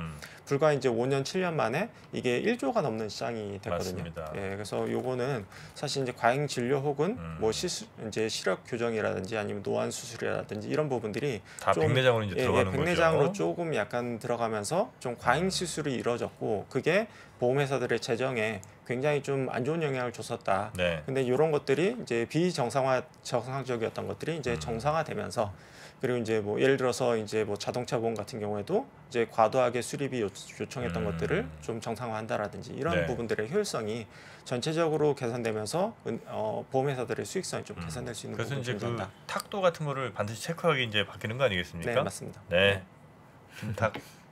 불과 이제 오 년, 칠 년 만에 이게 일조가 넘는 시장이 됐거든요. 맞습니다. 예, 그래서 요거는 사실 이제 과잉 진료 혹은 음. 뭐 시수, 이제 시력 교정이라든지 아니면 노안 수술이라든지 이런 부분들이 다 좀, 백내장으로 이제 예, 들어가는 예, 백내장으로 거죠. 조금 약간 들어가면서 좀 과잉 수술이 이루어졌고 그게 보험회사들의 재정에 굉장히 좀 안 좋은 영향을 줬었다. 네. 근데 이런 것들이 이제 비정상화 정상적이었던 것들이 이제 음. 정상화되면서 그리고 이제 뭐 예를 들어서 이제 뭐 자동차 보험 같은 경우에도 이제 과도하게 수리비 요, 요청했던 음. 것들을 좀 정상화한다라든지 이런 네. 부분들의 효율성이 전체적으로 개선되면서 은- 어, 보험회사들의 수익성이 좀 음. 개선될 수 있는 그래서 부분이 이제 그 존재한다. 탁도 같은 거를 반드시 체크하게 이제 바뀌는 거 아니겠습니까? 네, 맞습니다. 네. 김탁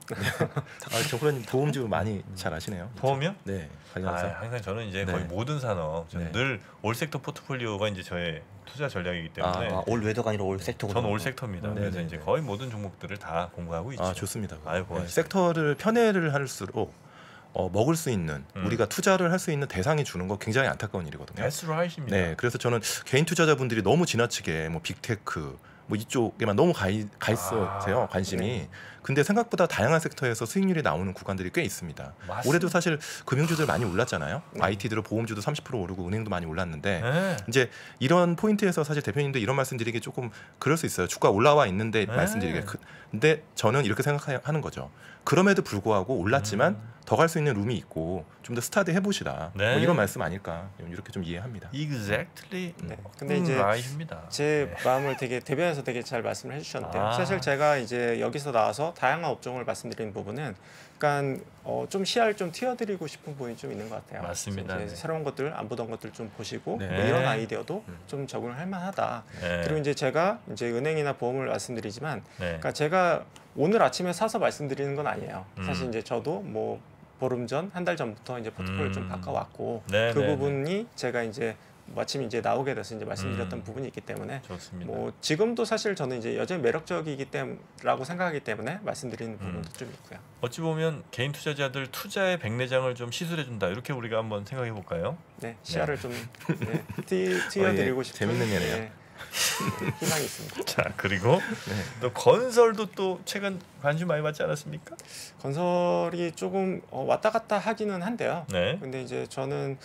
아, 정프로님 보험주 많이 잘 아시네요. 보험이요? 네, 아, 관련해서. 항상 저는 이제 네. 거의 모든 산업, 저는 네. 늘 올 섹터 포트폴리오가 이제 저의 투자 전략이기 때문에 아, 올 웨더가 아니라 올 섹터구나. 저는 올 섹터입니다. 네, 그래서 네, 이제 네. 거의 모든 종목들을 다 공부하고 있죠. 아, 좋습니다. 아유, 네, 고맙습니다. 섹터를 편애를 할수록 어, 먹을 수 있는 음. 우리가 투자를 할 수 있는 대상이 주는 거 굉장히 안타까운 일이거든요. 갈수록 하이십니다. 네, 그래서 저는 개인 투자자분들이 너무 지나치게 뭐 빅테크 뭐 이쪽에만 너무 가, 이- 가 있으세요 아, 관심이. 네. 근데 생각보다 다양한 섹터에서 수익률이 나오는 구간들이 꽤 있습니다. 맞습니다. 올해도 사실 금융주들 많이 올랐잖아요. 네. 아이티들은 보험주도 삼십 퍼센트 오르고 은행도 많이 올랐는데 네. 이제 이런 포인트에서 사실 대표님도 이런 말씀드리기 조금 그럴 수 있어요. 주가 올라와 있는데 네. 말씀드리기. 그- 근데 저는 이렇게 생각하는 거죠. 그럼에도 불구하고 올랐지만 음. 더 갈 수 있는 룸이 있고 좀 더 스타드 해보시라. 네. 뭐 이런 말씀 아닐까 이렇게 좀 이해합니다. Exactly. 네. 근데 음, 이제 라이입니다. 제 네. 마음을 되게 대변해서 되게 잘 말씀을 해주셨는데요. 아. 사실 제가 이제 여기서 나와서 다양한 업종을 말씀드리는 부분은, 그러니까 어, 좀 시야를 좀 튀어드리고 싶은 부분이 좀 있는 것 같아요. 맞습니다. 그래서 이제 네. 새로운 것들, 안 보던 것들 좀 보시고 네. 뭐 이런 아이디어도 음. 좀 적용을 할 만하다. 네. 그리고 이제 제가 이제 은행이나 보험을 말씀드리지만, 네. 그러니까 제가 오늘 아침에 사서 말씀드리는 건 아니에요. 음. 사실 이제 저도 뭐 보름 전, 한 달 전부터 이제 포트폴리오 를 좀 음. 바꿔왔고 네, 그 네, 부분이 제가 이제 마침 이제 나오게 돼서 이제 말씀드렸던 음. 부분이 있기 때문에 좋습니다. 뭐 지금도 사실 저는 이제 여전히 매력적이기 때문라고 생각하기 때문에 말씀드리는 부분도 좀 있고요. 어찌 보면 개인 투자자들 투자의 백내장을 좀 시술해 준다. 이렇게 우리가 한번 생각해 볼까요? 네, 시야를 좀 네, 튀, 튀어드리고 어, 예, 싶은 재밌는 예네요. 네, 희망이 있습니다. 자, 그리고 또 건설도 또 최근 관심 많이 받지 않았습니까? 건설이 조금 어, 왔다 갔다 하기는 한데요. 네. 근데 이제 저는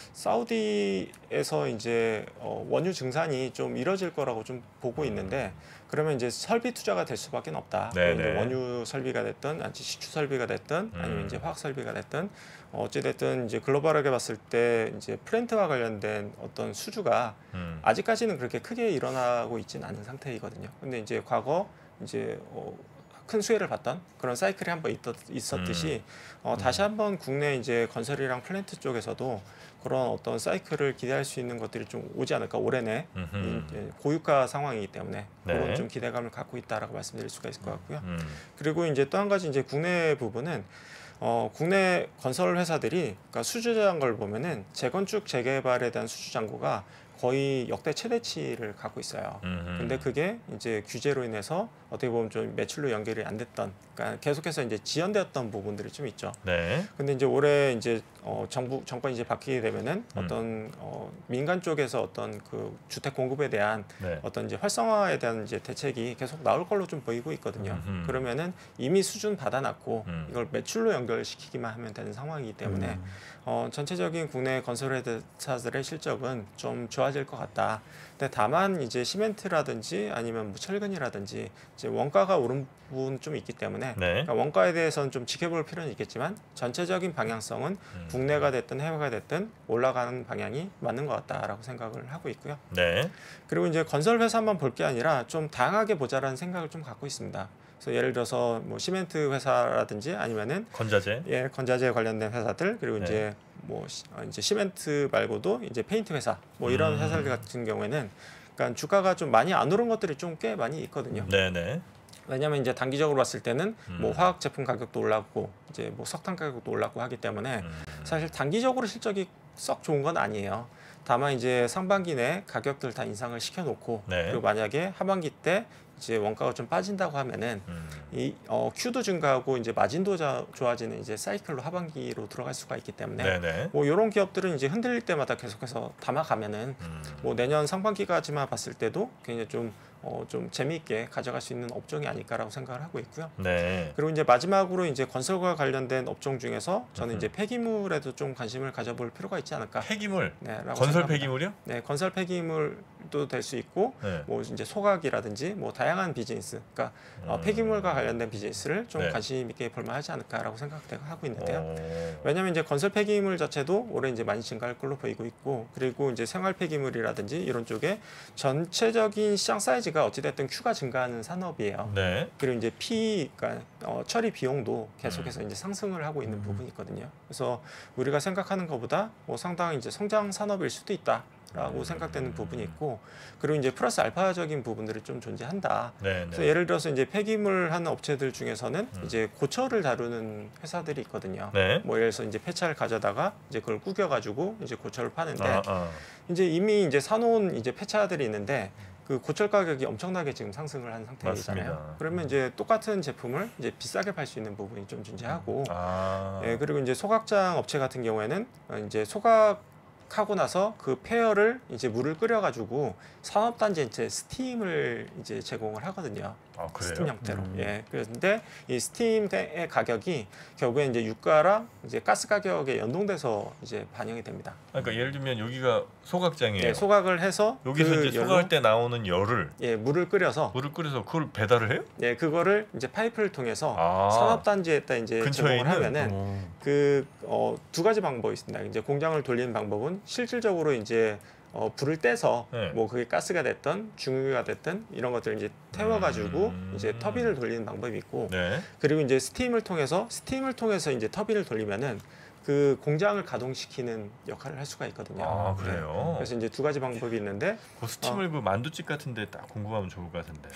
사우디에서 이제 어, 원유 증산이 좀 이뤄질 거라고 좀 보고 있는데, 그러면 이제 설비 투자가 될 수밖에 없다. 네, 이제 네. 원유 설비가 됐든 아니 시추 설비가 됐든 아니면 음. 이제 화학 설비가 됐든 어찌 됐든 이제 글로벌하게 봤을 때 이제 플랜트와 관련된 어떤 수주가 음. 아직까지는 그렇게 크게 일어나고 있지는 않은 상태이거든요. 근데 이제 과거 이제 어, 큰 수혜를 봤던 그런 사이클이 한번 있었, 있었듯이 어, 다시 한번 국내 이제 건설이랑 플랜트 쪽에서도 그런 어떤 사이클을 기대할 수 있는 것들이 좀 오지 않을까, 올해 내 음흠. 이- 고유가 상황이기 때문에 네. 그런 좀 기대감을 갖고 있다라고 말씀드릴 수가 있을 것 같고요. 음. 그리고 이제 또 한 가지 이제 국내 부분은 어, 국내 건설 회사들이 그러니까 수주 잔고를 보면은 재건축 재개발에 대한 수주 잔고가 거의 역대 최대치를 갖고 있어요. 음흠. 근데 그게 이제 규제로 인해서 어떻게 보면 좀 매출로 연결이 안 됐던, 그러니까 계속해서 이제 지연되었던 부분들이 좀 있죠. 네. 근데 이제 올해 이제 어 정부 정권이 이제 바뀌게 되면은 음. 어떤 어 민간 쪽에서 어떤 그 주택 공급에 대한 네. 어떤 이제 활성화에 대한 이제 대책이 계속 나올 걸로 좀 보이고 있거든요. 음흠. 그러면은 이미 수준 받아놨고 음. 이걸 매출로 연결시키기만 하면 되는 상황이기 때문에 음. 어 전체적인 국내 건설 회사들의 실적은 좀 좋아질 것 같다. 근데 다만 이제 시멘트라든지 아니면 뭐 철근이라든지 이제 원가가 오른 부분 좀 있기 때문에 네. 그러니까 원가에 대해서는 좀 지켜볼 필요는 있겠지만 전체적인 방향성은 음. 국내가 됐든 해외가 됐든 올라가는 방향이 맞는 것 같다라고 생각을 하고 있고요. 네. 그리고 이제 건설 회사만 볼 게 아니라 좀 다양하게 보자라는 생각을 좀 갖고 있습니다. 그래서 예를 들어서 뭐 시멘트 회사라든지 아니면은 건자재. 예 건자재 관련된 회사들, 그리고 네. 이제 뭐 시, 어, 이제 시멘트 말고도 이제 페인트 회사 뭐 이런 음. 회사들 같은 경우에는 그러니까 주가가 좀 많이 안 오른 것들이 좀 꽤 많이 있거든요. 네, 네. 왜냐하면 이제 단기적으로 봤을 때는 음. 뭐 화학 제품 가격도 올랐고 이제 뭐 석탄 가격도 올랐고 하기 때문에 음. 사실 단기적으로 실적이 썩 좋은 건 아니에요. 다만 이제 상반기 내 가격들 다 인상을 시켜놓고 네. 그리고 만약에 하반기 때 이제 원가가 좀 빠진다고 하면은 음. 이 어, Q도 증가하고 이제 마진도 자, 좋아지는 이제 사이클로 하반기로 들어갈 수가 있기 때문에 네, 네. 뭐 이런 기업들은 이제 흔들릴 때마다 계속해서 담아가면은 음. 뭐 내년 상반기까지만 봤을 때도 굉장히 좀 어, 좀 재미있게 가져갈 수 있는 업종이 아닐까라고 생각을 하고 있고요. 네. 그리고 이제 마지막으로 이제 건설과 관련된 업종 중에서 저는 음. 이제 폐기물에도 좀 관심을 가져볼 필요가 있지 않을까. 폐기물. 네, 라고 건설 생각합니다. 폐기물이요? 네, 건설 폐기물도 될 수 있고 네. 뭐 이제 소각이라든지 뭐 다양한 비즈니스, 그러니까 어, 음. 폐기물과 관련된 비즈니스를 좀 네. 관심 있게 볼만하지 않을까라고 생각하고 있는데요. 오. 왜냐하면 이제 건설 폐기물 자체도 올해 이제 많이 증가할 걸로 보이고 있고, 그리고 이제 생활 폐기물이라든지 이런 쪽에 전체적인 시장 사이즈가 어찌됐든 Q가 증가하는 산업이에요. 네. 그리고 이제 피, 그러니까 어, 처리 비용도 음. 계속해서 이제 상승을 하고 있는 부분이 있거든요. 그래서 우리가 생각하는 것보다 뭐 상당히 이제 성장 산업일 수도 있다. 라고 생각되는 부분이 있고, 그리고 이제 플러스 알파적인 부분들이 좀 존재한다. 네. 그래서 네. 예를 들어서 이제 폐기물 하는 업체들 중에서는 음. 이제 고철을 다루는 회사들이 있거든요. 네. 뭐 예를 들어서 이제 폐차를 가져다가 이제 그걸 구겨가지고 이제 고철을 파는데, 아, 아. 이제 이미 이제 사놓은 이제 폐차들이 있는데 그 고철 가격이 엄청나게 지금 상승을 한 상태이잖아요. 맞습니다. 그러면 이제 똑같은 제품을 이제 비싸게 팔 수 있는 부분이 좀 존재하고, 아. 예, 그리고 이제 소각장 업체 같은 경우에는 어, 이제 소각 하고 나서 그 폐열을 이제 물을 끓여가지고 산업단지 이제 스팀을 이제 제공을 하거든요. 아, 그래요? 스팀 형태로. 음. 예. 그런데 이 스팀의 가격이 결국엔 이제 유가랑 이제 가스 가격에 연동돼서 이제 반영이 됩니다. 그러니까 예를 들면 여기가 소각장이에요. 예, 소각을 해서 여기서 그 이제 열로, 소각할 때 나오는 열을 예, 물을 끓여서 물을 끓여서 그걸 배달을 해요? 예, 그거를 이제 파이프를 통해서 아. 산업단지에다 이제 근처에 제공을 있는? 하면은 어. 그 어, 두 가지 방법이 있습니다. 이제 공장을 돌리는 방법은 실질적으로 이제 어, 불을 떼서 네. 뭐 그게 가스가 됐던 중유가 됐든 이런 것들을 이제 태워가지고 음. 이제 터빈을 돌리는 방법이 있고, 네. 그리고 이제 스팀을 통해서 스팀을 통해서 이제 터빈을 돌리면은 그 공장을 가동시키는 역할을 할 수가 있거든요. 아, 네. 그래요. 그래서 이제 두 가지 방법이 있는데 그 스팀을 그 만두집 같은데 딱 공급하면 좋을 것 같은데.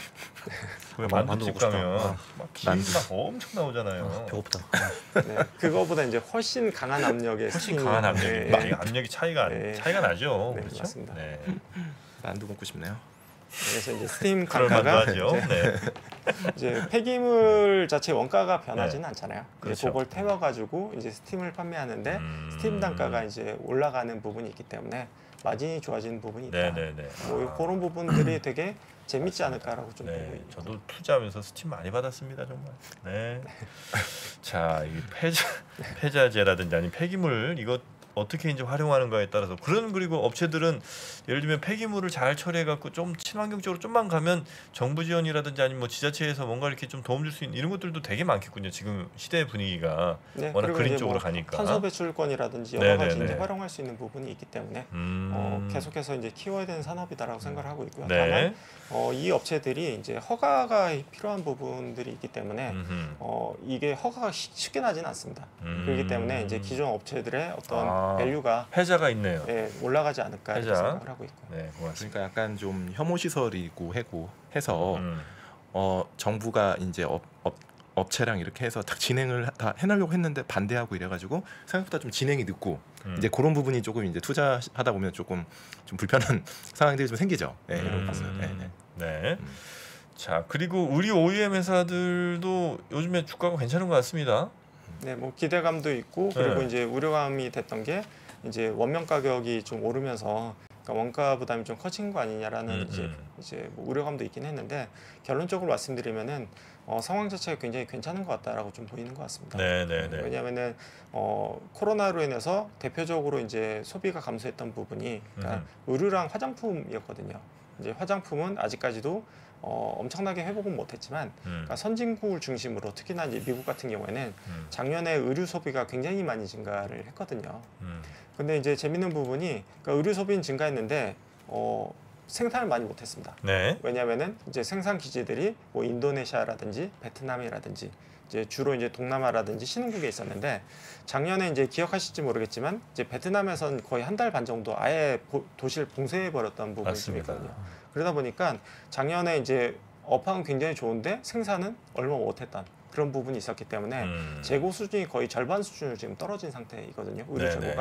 그 아, 만두 만두집 먹고 싶다. 가면 아. 막 기름 막 엄청 나오잖아요. 배고프다. 네, 그거보다 이제 훨씬 강한 압력의 훨씬 스팀을- 강한 압력이 예, 막 압력이 차이가 네. 차이가 나죠. 네, 그렇죠? 맞습니다. 네. 만두 먹고 싶네요. 그래서 이제 스팀 그럴 강가가 만도 하죠. 이제 네. 이제 폐기물 자체 원가가 변하지는 않잖아요. 그렇죠. 이제 그걸 태워가지고 이제 스팀을 판매하는데 음. 스팀 단가가 이제 올라가는 부분이 있기 때문에 마진이 좋아지는 부분이 있다. 네, 네, 네. 뭐 그런 부분들이 되게 재밌지 않을까라고 좀 보고 네, 있고. 저도 투자하면서 스팀 많이 받았습니다, 정말. 네. 자, 이 폐자 폐자재라든지 아니면 폐기물 이거 어떻게 이제 활용하는가에 따라서 그런, 그리고 업체들은 예를 들면 폐기물을 잘 처리해 갖고 좀 친환경적으로 좀만 가면 정부 지원이라든지 아니면 뭐 지자체에서 뭔가 이렇게 좀 도움 줄 수 있는 이런 것들도 되게 많겠군요. 지금 시대 분위기가 네, 워낙 그리고 그린 이제 쪽으로 뭐 가니까. 탄소 배출권이라든지 여러 네, 가지 네, 이제 네. 활용할 수 있는 부분이 있기 때문에 음. 어, 계속해서 이제 키워야 되는 산업이다라고 생각을 하고 있고요. 네. 다만 어, 이 업체들이 이제 허가가 필요한 부분들이 있기 때문에 음흠. 어, 이게 허가가 쉬- 쉽게 나지는 않습니다. 음. 그렇기 때문에 이제 기존 업체들의 어떤 아. 밸류가 폐자가 있네요. 예, 올라가지 않을까 이렇게 회자. 생각을 하고 있고요. 네, 고맙습니다. 그러니까 약간 좀 혐오 시설이고 해고 해서 음. 어 정부가 이제 업, 업 업체랑 이렇게 해서 딱 진행을 다 해놓으려고 했는데 반대하고 이래가지고 생각보다 좀 진행이 늦고 음. 이제 그런 부분이 조금 이제 투자하다 보면 조금 좀 불편한 상황들이 좀 생기죠. 네, 이런 음. 부분. 네, 네. 네. 음. 자, 그리고 의류 오이엠 회사들도 요즘에 주가가 괜찮은 것 같습니다. 네, 뭐 기대감도 있고 그리고 네. 이제 우려감이 됐던 게 이제 원명 가격이 좀 오르면서 그러니까 원가 부담이 좀 커진 거 아니냐라는 음, 이제 음. 이제 뭐 우려감도 있긴 했는데 결론적으로 말씀드리면은 어, 상황 자체가 굉장히 괜찮은 것 같다라고 좀 보이는 것 같습니다. 네, 네, 네. 왜냐하면은 어, 코로나로 인해서 대표적으로 이제 소비가 감소했던 부분이 그러니까 음. 의류랑 화장품이었거든요. 이제 화장품은 아직까지도 어, 엄청나게 회복은 못했지만 음. 그러니까 선진국을 중심으로 특히나 이제 미국 같은 경우에는 음. 작년에 의류 소비가 굉장히 많이 증가를 했거든요. 음. 근데 이제 재밌는 부분이 그러니까 의류 소비는 증가했는데 어, 생산을 많이 못했습니다. 네. 왜냐하면은 이제 생산 기지들이 뭐 인도네시아라든지 베트남이라든지 이제 주로 이제 동남아라든지 신흥국에 있었는데 작년에 이제 기억하실지 모르겠지만 이제 베트남에선 거의 한 달 반 정도 아예 보, 도시를 봉쇄해 버렸던 부분이 좀 맞습니다. 있거든요. 그러다 보니까 작년에 이제 업황은 굉장히 좋은데 생산은 얼마 못했던 그런 부분이 있었기 때문에 음. 재고 수준이 거의 절반 수준으로 지금 떨어진 상태이거든요. 의류 네, 재고가. 네.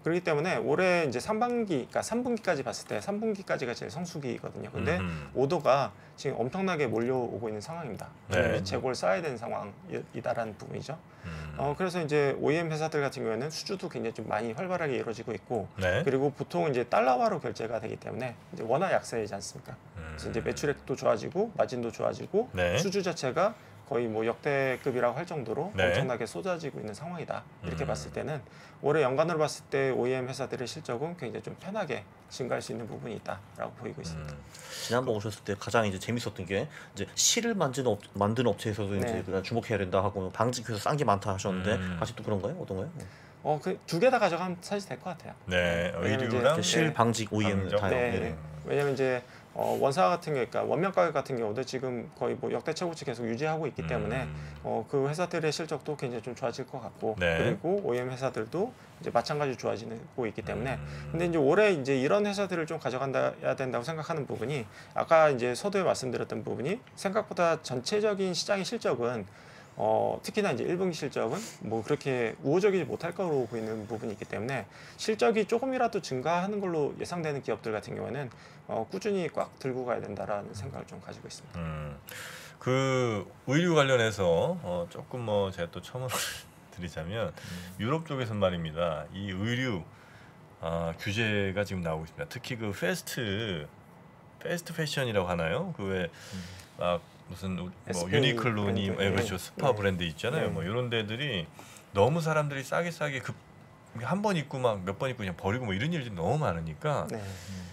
그렇기 때문에 올해 이제 상반기, 그러니까 삼 분기까지 봤을 때 삼 분기까지가 제일 성수기거든요. 근데 음. 오더가 지금 엄청나게 몰려오고 있는 상황입니다. 네. 재고를 쌓아야 되는 상황이다라는 부분이죠. 음. 어, 그래서 이제 오이엠 회사들 같은 경우에는 수주도 굉장히 좀 많이 활발하게 이루어지고 있고, 네. 그리고 보통 이제 달러화로 결제가 되기 때문에 이제 원화 약세이지 않습니까? 음. 그래서 이제 매출액도 좋아지고 마진도 좋아지고 네. 수주 자체가 거의 뭐 역대급이라고 할 정도로 네. 엄청나게 쏟아지고 있는 상황이다. 이렇게 음. 봤을 때는 올해 연간으로 봤을 때 오이엠 회사들의 실적은 굉장히 좀 편하게 증가할 수 있는 부분이 있다라고 보이고 있습니다. 음. 지난번 오셨을 때 가장 이제 재밌었던 게 이제 실을 만드는 업, 만드는 업체에서도 이제 네. 그냥 주목해야 된다 하고 방직해서 싼 게 많다 하셨는데 음. 아직도 그런가요? 어떤가요? 어, 그 두 개 다 가져가면 사실 될 것 같아요. 네. 왜냐면 의류랑 이제 실 네. 방직 오이엠 방정? 다 네. 네. 왜냐면 이제 어, 원사 같은 게, 그러니까 원명 가격 같은 경우도 지금 거의 뭐 역대 최고치 계속 유지하고 있기 때문에 음. 어, 그 회사들의 실적도 굉장히 좀 좋아질 것 같고, 네. 그리고 오이엠 회사들도 이제 마찬가지로 좋아지고 있기 때문에 음. 근데 이제 올해 이제 이런 회사들을 좀 가져간다야 된다고 생각하는 부분이, 아까 이제 서두에 말씀드렸던 부분이 생각보다 전체적인 시장의 실적은 어, 특히나 이제 일 분기 실적은 뭐 그렇게 우호적이지 못할 거로 보이는 부분이 있기 때문에 실적이 조금이라도 증가하는 걸로 예상되는 기업들 같은 경우에는 어, 꾸준히 꽉 들고 가야 된다라는 생각을 좀 가지고 있습니다. 음. 그 의류 관련해서 어, 조금 뭐 제가 또 첨언을 드리자면 유럽 쪽에서 말입니다. 이 의류 아, 규제가 지금 나오고 있습니다. 특히 그 패스트 패스트 패션이라고 하나요? 그 왜 막 무슨 뭐 에스페이 유니클로니, 브랜드. 예, 그렇죠. 네. 스파 네. 브랜드 있잖아요. 네. 뭐 이런 데들이 너무 사람들이 싸게 싸게 급 한 번 입고 막 몇 번 입고 그냥 버리고 뭐 이런 일들이 너무 많으니까 네.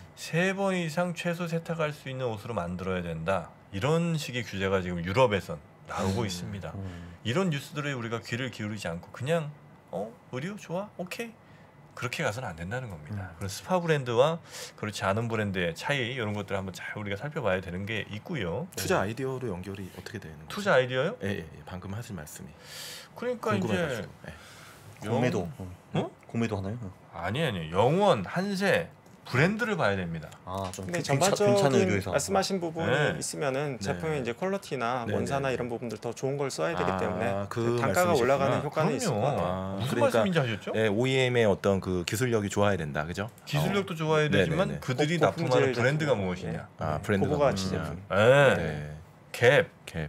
세 번 이상 최소 세탁할 수 있는 옷으로 만들어야 된다. 이런 식의 규제가 지금 유럽에선 나오고 음. 있습니다. 음. 이런 뉴스들에 우리가 귀를 기울이지 않고 그냥 어 의류 좋아 오케이 그렇게 가서는 안 된다는 겁니다. 음. 그런 스파 브랜드와 그렇지 않은 브랜드의 차이 이런 것들을 한번 잘 우리가 살펴봐야 되는 게 있고요. 투자 아이디어로 연결이 어떻게 되는 거죠? 투자 아이디어요? 예, 예, 예. 방금 하신 말씀이 그러니까 이제 궁금해가지고. 예. 공매도 어? 공매도 하나요? 아니 아니 영원 한세 브랜드를 봐야 됩니다. 아좀 근데 괜찮은 전반적인 의료에서 말씀하신 부분이 네. 있으면은 네. 제품의 이제 퀄리티나 네, 원사나 네. 이런 부분들 더 좋은 걸 써야 되기 아, 때문에 그 단가가 말씀이시구나. 올라가는 효과는 있을 것 그럼요. 같아요. 아, 무슨 그러니까- 말씀인지 아셨죠? 예, 오이엠의 어떤 그 기술력이 좋아야 된다, 그죠? 기술력도 어. 좋아야 되지만 네네네. 그들이 고- 납품하는 고품질 브랜드가 제품. 무엇이냐. 예. 아, 네. 브랜드가 고부가치 뭐냐. 제품. 예. 네. 캡, 캡.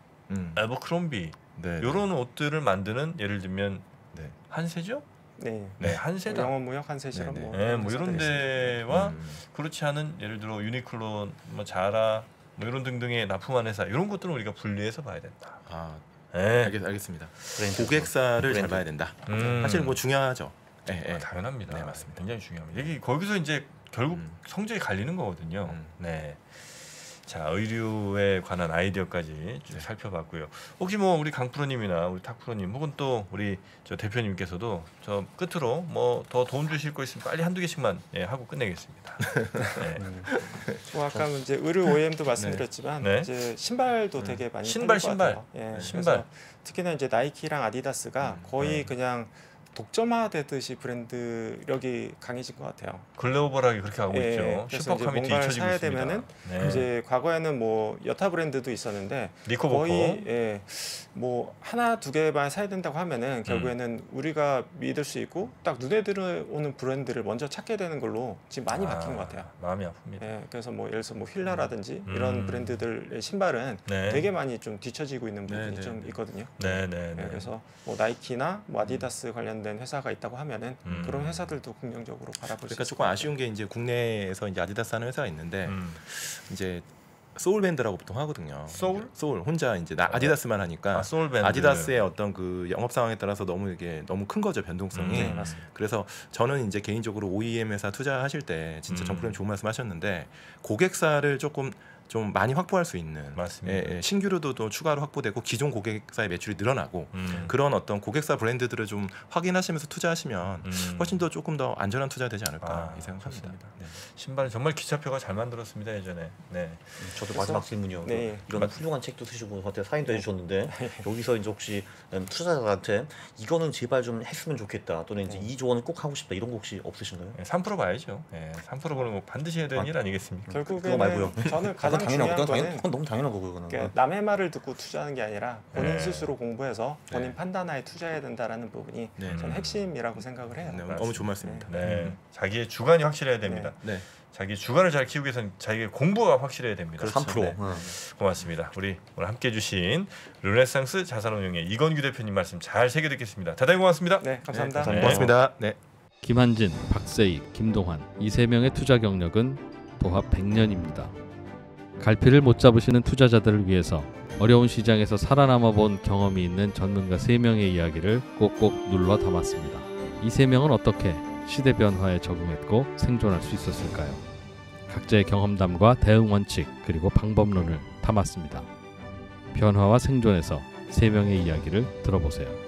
음. 에버크롬비 네. 이런 옷들을 만드는 예를 들면 네. 한세죠? 네. 네, 한세다. 영원 무역 한세처럼 네, 네. 뭐, 네, 뭐 이런 회사들이 있습니다. 데와 음. 그렇지 않은 예를 들어 유니클로, 뭐 자라, 뭐 이런 등등의 납품한 회사 이런 것들은 우리가 분리해서 봐야 된다. 아, 네. 알겠, 알겠습니다. 브랜드. 고객사를 잘 브랜드. 봐야 된다. 음. 사실 뭐 중요하죠. 예, 예. 아, 당연합니다. 네, 맞습니다. 굉장히 중요합니다. 이게 거기서 이제 결국 음. 성적이 갈리는 거거든요. 음. 네. 자, 의류에 관한 아이디어까지 쭉 네. 살펴봤고요. 혹시 뭐 우리 강프로님이나 우리 탁프로님 혹은 또 우리 저 대표님께서도 저 끝으로 뭐 더 도움 주실 거 있으면 빨리 한두 개씩만 예, 하고 끝내겠습니다. 네. 음. 뭐 아까 이제 의류 오이엠도 말씀드렸지만 네. 이제 신발도 음. 되게 많이 신발, 팔릴 것 신발. 같아요. 예, 신발. 그래서 특히나 이제 나이키랑 아디다스가 음, 거의 네. 그냥 독점화되듯이 브랜드력이 강해진 것 같아요. 글로벌하게 그렇게 하고 예, 있죠. 그래서 슈퍼 이제 커뮤니티 뭔가를 잊혀지고 사야 있습니다. 되면은 네. 이제 과거에는 뭐 여타 브랜드도 있었는데 니코보코. 거의 예, 뭐 하나 두 개만 사야 된다고 하면은 결국에는 우리가 믿을 수 있고 딱 눈에 들어오는 브랜드를 먼저 찾게 되는 걸로 지금 많이 아, 바뀐 것 같아요. 마음이 아픕니다. 예, 그래서 뭐 예를 들어서 뭐 휠라라든지 음. 이런 브랜드들의 신발은 네. 되게 많이 좀 뒤처지고 있는 부분이 네, 네, 좀 네. 있거든요. 네, 네, 예, 네. 그래서 뭐 나이키나 뭐 아디다스 관련된 회사가 있다고 하면은 음. 그런 회사들도 긍정적으로 바라볼 수 그러니까 있을 조금 것 같아요. 아쉬운 게 이제 국내에서 이제 아디다스 하는 회사가 있는데 음. 이제 소울밴드라고 보통 하거든요. 소울? 소울 혼자 이제 나, 아디다스만 하니까 아, 소울밴드. 아디다스의 어떤 그 영업 상황에 따라서 너무 이게 너무 큰 거죠, 변동성이. 네, 맞습니다. 그래서 저는 이제 개인적으로 오이엠 회사 투자하실 때 진짜 음. 정프로님 좋은 말씀하셨는데 고객사를 조금 좀 많이 확보할 수 있는 맞습니다. 예, 예, 신규로도 또 추가로 확보되고 기존 고객사의 매출이 늘어나고 음. 그런 어떤 고객사 브랜드들을 좀 확인하시면서 투자하시면 음. 훨씬 더 조금 더 안전한 투자가 되지 않을까 아, 이 생각합니다. 좋습니다. 네. 신발은 정말 기차표가 잘 만들었습니다 예전에. 네. 음, 저도 그래서- 마지막 질문이요. 네. 이런 훌륭한 책도 쓰시고 저한테 사인도 해주셨는데 여기서 이제 혹시 음, 투자자한테 이거는 제발 좀 했으면 좋겠다 또는 이제 네. 이 조언을 꼭 하고 싶다 이런 거 혹시 없으신가요? 네, 삼 퍼센트 봐야죠. 네, 삼 퍼센트 보는 거 반드시 해야 되는 아, 일 아니겠습니까? 결국에는 말고요. 저는 그건 가장 당연한 중요한 거, 당연, 거는 그건 너무 당연한 거고 그거는. 그러니까 남의 말을 듣고 투자하는 게 아니라 본인 네. 스스로 공부해서 본인 네. 판단하에 투자해야 된다라는 부분이 네. 저는 핵심이라고 생각을 해요. 네, 너무 좋은 말씀입니다. 네, 자기의 주관이 확실해야 됩니다. 네. 자기 주관을 잘 키우기 위해서는 자기의 공부가 확실해야 됩니다. 삼 퍼센트. 네. 응. 고맙습니다. 우리 오늘 함께해 주신 르네상스 자산운용의 이건규 대표님 말씀 잘 새겨 듣겠습니다. 대단히 고맙습니다. 네, 감사합니다. 네, 고맙습니다. 네. 김한진, 박세익, 김동환 이 세 명의 투자 경력은 도합 백 년입니다. 갈피를 못 잡으시는 투자자들을 위해서 어려운 시장에서 살아남아 본 경험이 있는 전문가 세 명의 이야기를 꼭꼭 눌러 담았습니다. 이 세 명은 어떻게 시대 변화에 적응했고 생존할 수 있었을까요? 각자의 경험담과 대응 원칙 그리고 방법론을 담았습니다. 변화와 생존에서 세 명의 이야기를 들어보세요.